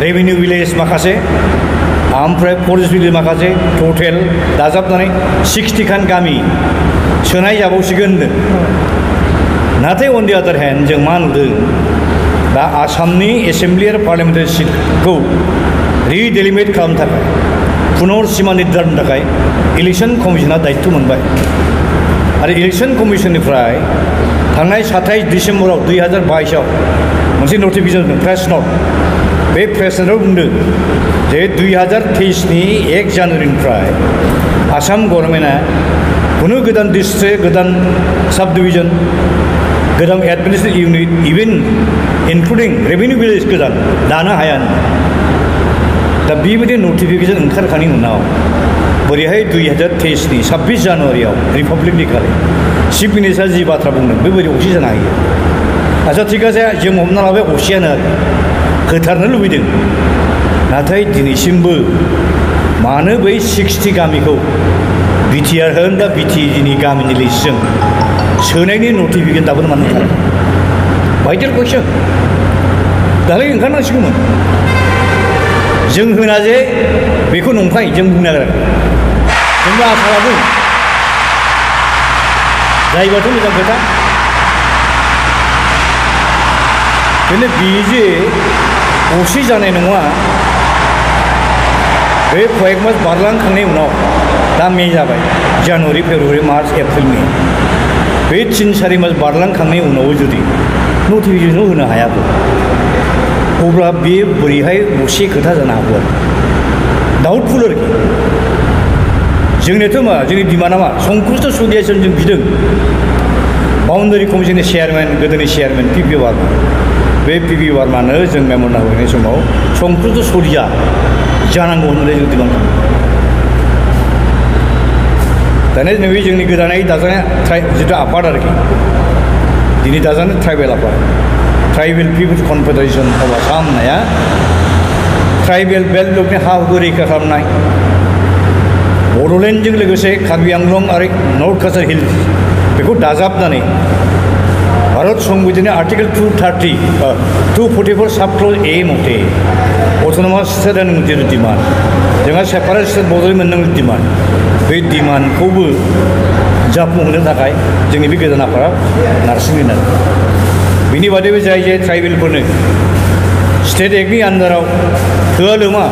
Revenue village माखासे ओमफ्राय forest village माखासे टटेल दाजाबनानै 60 खान गामि सोनाय जाबावसिगोन होनदों। नाथाय अन दि आदार हेन्ड जों मा नुदों दा आसामनि एसेम्बलि आरो पार्लियामेन्टारि सिटखौ रिडेलिमिट खालामनो थाखाय पुनर सिमा निर्धारनो थाखाय इलेक्शन कमिशना दायित्व मोनबाय आरो इलेक्शन कमिशननिफ्राय थांनाय 27 डिसेम्बराव 2022 आव मोनसे नटिफिकेसन प्रेस नट बे प्रेस नटआव बुंदों जे 2023 नि 1 जानुवारिनिफ्राय आसाम गभर्नमेन्टआ खुनु गोदान डिस्ट्रिक्ट गोदान सब डिविजन गोदान administrative unit even including revenue village गोदान दानो हाया। दा बेबायदि नटिफिकेसन ओंखारखांनायनि उनाव बोरैहाय 2023 नि 26 जानुवारियाव रिपाब्लिक डे खालि चिफ मिनिस्टार जि बाथ्रा बुंदों बेबायदि अक्सि जानो हायो। आच्छा थिग आसे जों हमना लाबाय अक्सियानो होथारनो लुबैदों नाथाय दिनैसिमबो मानो बै 60 गामिखौ बिटिआर होन दा बिटिएनि गामिनि लिस्टजों सोनायनि नटिफिकेसन दाबो मानो ओंखारा भाइटेल कुइसन दालाय ओंखारनांसिगौमोन। जों होना जे बेखौ नंखाय जों बुंनो नागिराखै जोंबो आसा लादों जायोबाथ' मोजां खोथा बेनो बेयो जे असे जानाय नङा। बे कয়েক मास बारलांखांनायनि उनाव दा मे जाबाय January February March April May बे 3-4 मास बारलांखांनायनि उनावबो जुदि नटिफिकेसन होनो हायाबो अब्ला बे बोरैहाय असे खोथा जानो हागौ आरो डाउटफुल आरोखि। जोंनियाथ' मा जोंनि डिमान्डआ मा संकुचित सुदियासिम जों बिदों बाउन्डारि कमिसननि चेयारमेन गोदोनि चेयारमेन पिपि वार्मा बे पिपि वार्मानो जों मेम'रेन्डाम होनाय समाव संकुचित सुदिया जानांगौ होननानै जों डिमान्ड खालामो। दानिया नैबे जोंनि गोदानै दाजानाय जिथु आफाद आरोखि दिनै दाजानाय ट्राइबेल आफाद tribal peoples confederation of Assam होननाया ट्राइबेल बेल्ट ब्लकनि हा हुखौ रैखा खालामनाय बड'लेण्डजों लोगोसे कार्बि आंलं आरो नर्थ काछार हिल्स बेखौ दाजाबनानै भारत संबिधाननि आर्टिकेल 244 साब क्लज ए मथे अट'नमास स्टेट होननानै जिथु डिमान्ड जोंहा सेपारेट स्टेट बड'लेण्ड मोननांगौ डिमान्ड बे डिमान्डखौबो जाफुंहोनो थाखाय जोंनि बे गोदान आफादा नारसिनगोन आरो बिनि बादैबो जाय जाय ट्राइबेलफोरनो स्टेट एक्टनि आन्दाराव थोआ लोमा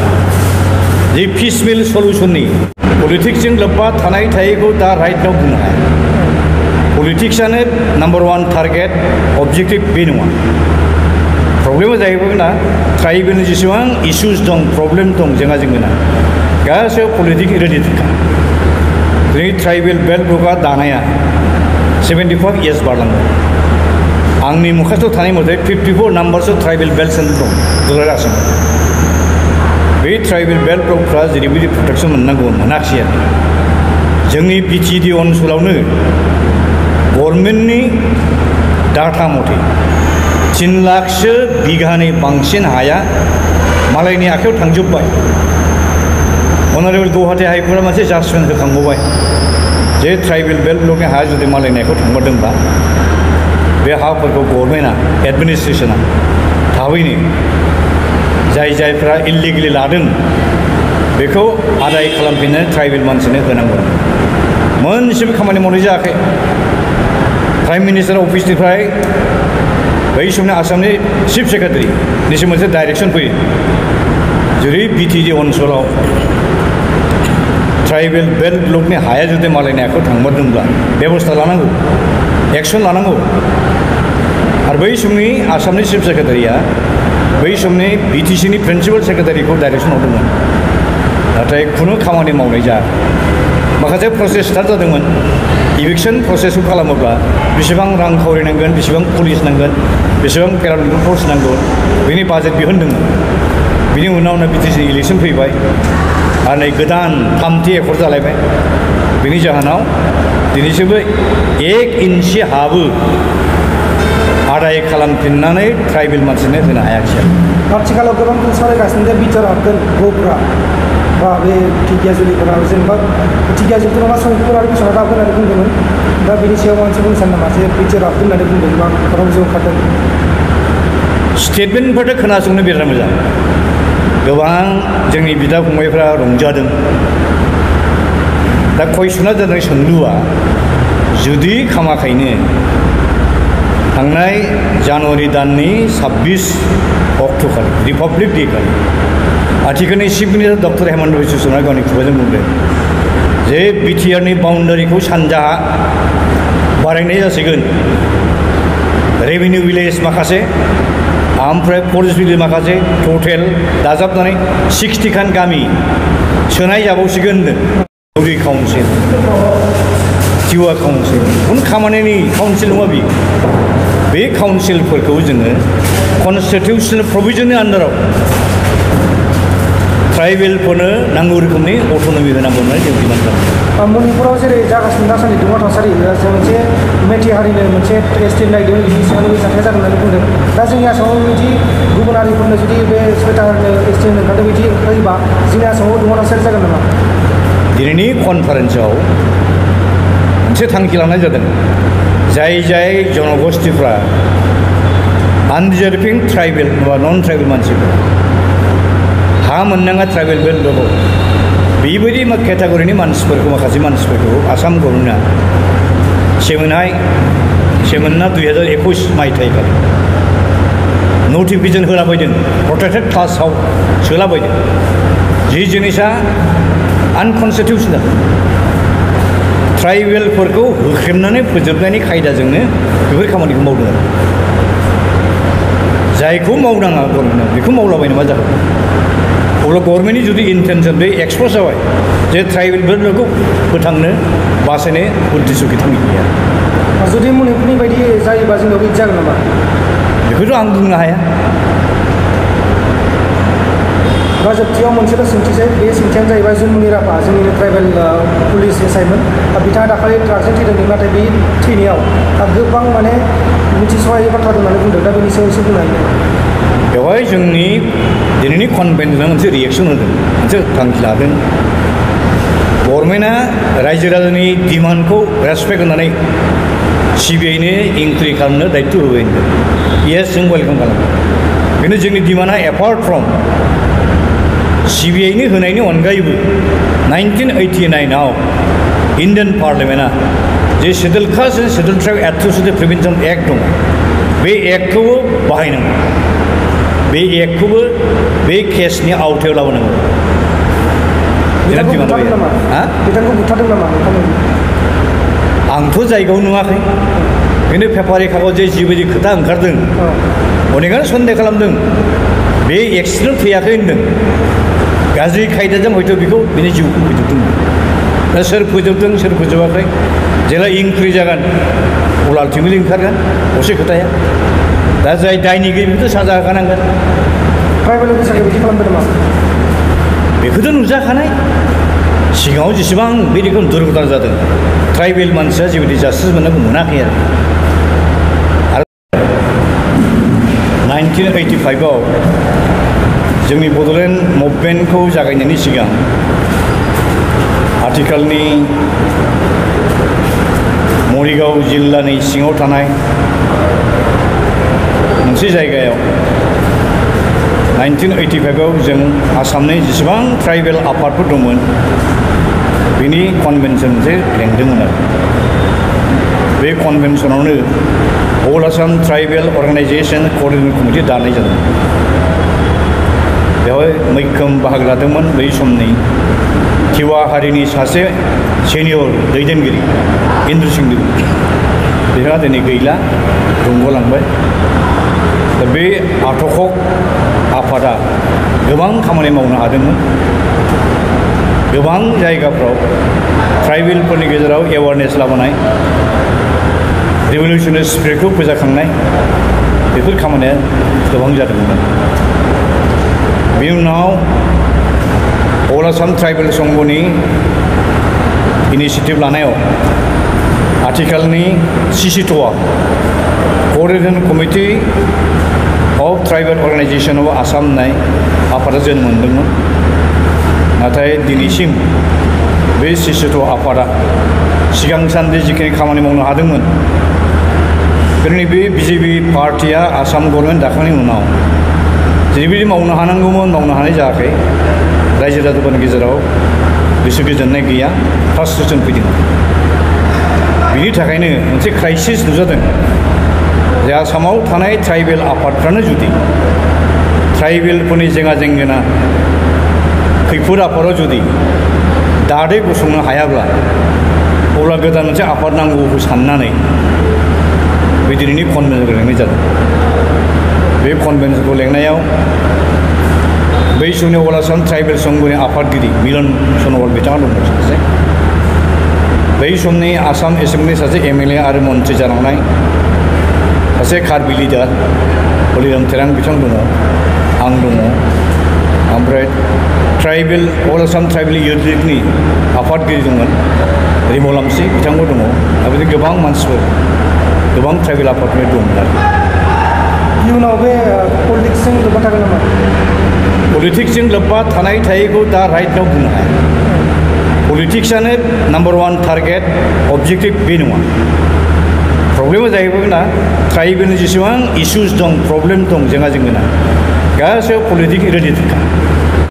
जे पिसमिल सल्युसननि पलिटिक्सजों लोब्बा थानाय थायैखौ दा राइट नाव बुंनो हाया। पलिटिक्सआनो नाम्बार 1 टारगेट अबजेक्टिभ बे नङा। प्रब्लेमा जाहैबाय ना ट्राइबेलनि जेसेबां इस्युज दं प्रब्लेम दं जोंहा जोंना गासैबो पलिटिक्स रिलेटेडखा। दिनै ट्राइबेल बेल्ट ब्लकआ दानाया 75 इयार्स बारलांबाय। आंनि मुखास्थ' थानाय मथे 54 नाम्बारसो ट्राइबेल बेल्ट सेन्टार दं दुलाराय आसामाव। बे ट्राइबेल बेल्ट ब्लकफ्रा जेरैबायदि प्रटेक्सन मोननांगौ मोनाखिसै आरो जोंनि बिटिएडि ओनसोलावनो गभर्नमेन्टनि डाटा मथे 3 लाखसो बिघानि बांसिन हाया मालायनि आखायाव थांजोब्बाय। अनारेबल गुवाहाटी हाइकर्टआ मोनसे जाजमेन्ट होखांबावबाय जे ट्राइबेल बेल्ट ब्लकनि हाया जुदि मालायनि आखायाव थांबादोंबा बे हाफोरखौ गभर्नमेन्टआ एडमिनिस्ट्रेसना थाबैनो जाय जायफ्रा इलिगेलि लादों बेखौ आदाय खालामफिननानै ट्राइबेल मानसिनो होनांगौ। मोनसेबो खामानि मावनाय जायाखै। प्राइम मिनिस्टार अफिसनिफ्राय बै समनि आसामनि चिफ सेक्रेटारिनिसिम मोनसे डाइरेक्सन फैयो जुदि बिटिएडि ओनसोलाव ट्राइबेल बेल्ट ब्लकनि हाया जुदि मालायनि आखायाव थांबादोंब्ला बेबस्था लानांगौ एक्सन लानांगौ। आरो बै समनि आसामनि चिफ सेक्रेटारिया बै समनि बिटिसिनि प्रिन्सिपाल सेक्रेटारिखौ डाइरेक्सन हरदोंमोन नाथाय खुनु खामानि मावनाय जायाखै। माखासे प्रसेस स्टार्ट जादोंमोन इभिक्सन प्रसेसखौ खालामोब्ला बेसेबां रां खावरिनांगोन बेसेबां पुलिस नांगोन बेसेबां पेरामिलिटारि फर्स नांगौ बेनि बाजेट दिहुनदोंमोन। बिनि उनावनो बिटिसि इलेक्सन फैबाय आरो नै गोदान 3थि एकर्ड जालायबाय। बिनि जाहोनाव दिनैसिमबो 1 इन्सि हाबो आदाय खालामफिननानै ट्राइबेल मानसिनो होनो हायाखिसै। आथिखालाव गोबां सावरायगासिनो जे बिटिआर हाबगोन ग'फ्रा बा बे टिकियाजुलिफोरा जेनेबा टिकियाजुलिफोर नङा संकुर आरो बिसनाथ हाबगोन होननानै बुंदोंमोन। दा बेनि सायाव मानसि बुंनो सानो नामा जे बिटिआर हाबगोन होननानै बुंदों बा खौरां बिजों ओंखारदों? स्टेटमेन्टफोरखौ खोनासंनो बिराद मोजां गोबां जोंनि बिदा फंबायफ्रा रंजादों दा कुइसना जादों सोंलुआ जुदि खामाखैनो थांनाय जानुवारि दाननि 26 अक्ट'खालि रिपाब्लिक डे खालि आथिखालनि chief minister doctor Himanta Biswa शर्माया गावनि खुगाजों बुंदों जे बिटिआरनि बाउन्डारिखौ सानजाहा बारायनाय जासिगोन रेभिनिउ भिलेज माखासे ओमफ्राय फरेस्ट भिलेज माखासे टटेल दाजाबनानै 60 खान गामि सोनाय जाबावसिगोन होनदों काउन्सिल टिवा काउन्सिल उन खामानिनि काउन्सिल नङा बियो बे काउन्सिलफोरखौ जोङो कनस्टिटिउसनेल प्रभिजननि आन्दाराव ट्राइबेलफोरनो नांगौ रोखोमनि अट'नमि होनांगौ होननानै जों डिमान्ड खालामो मणिपुराव जेरै जागासिनो दासान्दि दुङा थासारि मोनसे मेथि हारिनो मोनसे स्टेट नायदों बिनि सायाव बे जाथाया जागोन होननानै बुंदों दा जोंनि आसामाव बिदि गुबुन हारिफोरनो जुदि बे सयता हारिनो स्टेट ओंखारदों बिदि होयोबा जोंनि आसामाव दुङा थासारि जागोन नामा दिनैनि कनफारेन्सआव मोनसे थांखि लानाय जादों जाय जाय जनगोष्ठीफ्रा आनडिजार्भिं ट्राइबेल बा नन ट्राइबेल मानसिफोर हा मोननाङा ट्राइबेल बेल्ट दङ बेबायदि केटागरिनि मानसिफोरखौ माखासे मानसिफोरखौ आसाम गभर्नमेन्टआ सेमोनना 2021 मायथाइखालि नटिफिकेसन होलाबायदों प्रटेक्टेड क्लासाव सोलाबायदों जि जिनिसा आनकनस्टिटिउसनेल ट्राइबेलफोरखौ होख्रेमनानै फोजोबनायनि खायदाजोंनो बेफोर खामानिखौ मावदों आरो जायखौ मावनाङा गभर्नमेन्टआ बेखौ मावलाबायनो मा जागोन अब्ला गभर्नमेन्टनि जुदि इन्टेनसन बे एक्सप'ज जाबाय जे ट्राइबेलफोरखौ फोथांनो बासायनो उद्देश्य बिथांनि गैया जुदि मणिपुरनि बायदि जायोबा जोंनाव बिदि जागोन नामा बेखौथ' आं बुंनो हाया दा जोबथियाव मोनसेल' सोंथिसै बे सोंथियानो जाहैबाय जुनमुनि राभा जोंनि ट्राइबेल पुलिस एसआइमोन बिथाङा दाखालि ट्राकजों थैदोंमोन नाथाय बे थैनायाव गोबां माने मिथिसहायै बाथ्रा दं होननानै बुंदों दा बेनि सायाव एसे बुंनो हायो बेवहाय जोंनि दिनैनि कनभेन्सआ मोनसे रिएक्सन होदों मोनसे थांखि लादों गभर्नमेन्टआ रायजो राजानि डिमान्डखौ रेसपेक्ट होनानै सिबिआइनो इनक्वायरि खालामनो दायित्व होबाय होनदों येस जों वेलकाम खालामो बेनो जोंनि डिमान्डआ एपार्ट फ्रम सिबिआइनो होनायनि अनगायैबो 1989आव इन्डियान पार्लियामेन्टआ जे schedule caste and schedule tribe atrocity prevention act दं बे एक्टखौबो बाहायनांगौ बे एक्टखौबो बे केसनि आवथायाव लाबोनांगौ आंथ' जायगायाव नुवाखै खिन्थु पेपारि कागजे जिबायदि खोथा ओंखारदों अनेकानो सन्देह खालामदों बे एक्सिडेन्ट फैयाखै होनदों गाज्रि खायदाजों हयथ' बेखौ बिनि जिउखौ फोजोबदों दा सोर फोजोबदों सोर फोजोबाखै जेला इनक्वायरि जागोन अब्ला आल्टिमेटलि ओंखारगोन असे खोथाया दा जाय दायनिगिरि बेखौथ' साजा होखानांगोन ट्राइबेल अफिसारखौ बिदि खालामदों नामा बेखौथ' नुजाखानाय सिगाङाव जेसेबां बे रोखोम दुर्घटना जादों ट्राइबेल मानसिया जेबायदि जास्टिस मोननायखौ मोनाखै आरो 1985आव जोंनि बड'लेण्ड मुभमेन्टखौ जागायनायनि सिगां आथिखालनि मरिगाव जिल्लानि सिङाव थानाय मोनसे जायगायाव 1985आव जों आसामनि जेसेबां ट्राइबेल आफादफोर दंमोन बिनि कनभेनसन मोनसे लेंदोंमोन आरो बे कनभेनसनावनो all Assam tribal organisation coordination committee दानाय जादों बेवहाय मैखोम बाहागो लादोंमोन बै समनि टिवा हारिनि सासे सेनियर दैदेनगिरि इन्द्र सिंह बिथाङा दिनै गैला रुंग'लांबाय दा बे आट'कक आफादा गोबां खामानि मावनो हादोंमोन गोबां जायगाफ्राव ट्राइबेलफोरनि गेजेराव एवारनेस लाबोनाय रिभलिउसनारि स्पिरिटखौ फोजाखांनाय बेफोर खामानिया गोबां जादोंमोन बेनि उनाव अल आसाम ट्राइबेल संघनि इनिसिएटिभ लानायाव आथिखालनि सिसिट'आ coordination committee of tribal organisation of Assam होननाय आफादा जोनोम मोनदोंमोन नाथाय दिनैसिम बे सिसिट' आफादा सिगां सान्दि जिखिनि खामानि मावनो हादोंमोन जोंनि बे BJP पार्टिया आसाम गभर्नमेन्ट दाखांनायनि उनाव जेरैबायदि मावनो हानांगौमोन मावनो हानाय जायाखै रायजो राजाफोरनि गेजेराव गोसो गोजोननाय गैया फ्रास्ट्रेसन फैदों बिनि थाखायनो मोनसे क्राइसिस नुजादों जे आसामाव थानाय ट्राइबेल आफादफ्रानो जुदि ट्राइबेलफोरनि जेंना जेंगोना खैफोद आफादाव जुदि दादै गसंनो हायाब्ला अब्ला गोदान मोनसे आफाद नांगौखौ साननानै बे दिनैनि कनभेन्सनखौ लेंनाय जादों बे कनभेन्सनखौ लेंनायाव बै समनि अल आसाम ट्राइबेल संघनि आफादगिरि मिलन सनवाल बिथाङा दंमोन सासे बै समनि आसाम एसेम्बलिनि सासे MLA आरो मन्थ्रि जालांनाय सासे कार्बि लिडार हलिराम तेरां बिथां दङ आं दङ ओमफ्राय tribal all Assam tribal youth लीगनि आफादगिरि दंमोन रिमलामसि बिथांबो दङ दा बिदि गोबां मानसिफोर गोबां ट्राइबेल आफादफोर दंमोन आरो इयुनाव बे पलिटिक्सजों लोब्बा थागोन नामा पलिटिक्सजों लोब्बा थानाय थायैखौ दा राइटआव बुंनो हाया पलिटिक्सआनो नाम्बार 1 टारगेट अबजेक्टिभ बे नङा प्रब्लेमा जाहैबाय ना ट्राइबेलनि जेसेबां इस्युज दं प्रब्लेम दं जेंना जेंगोना गासैबो पलिटिक्स रिलेटेडखा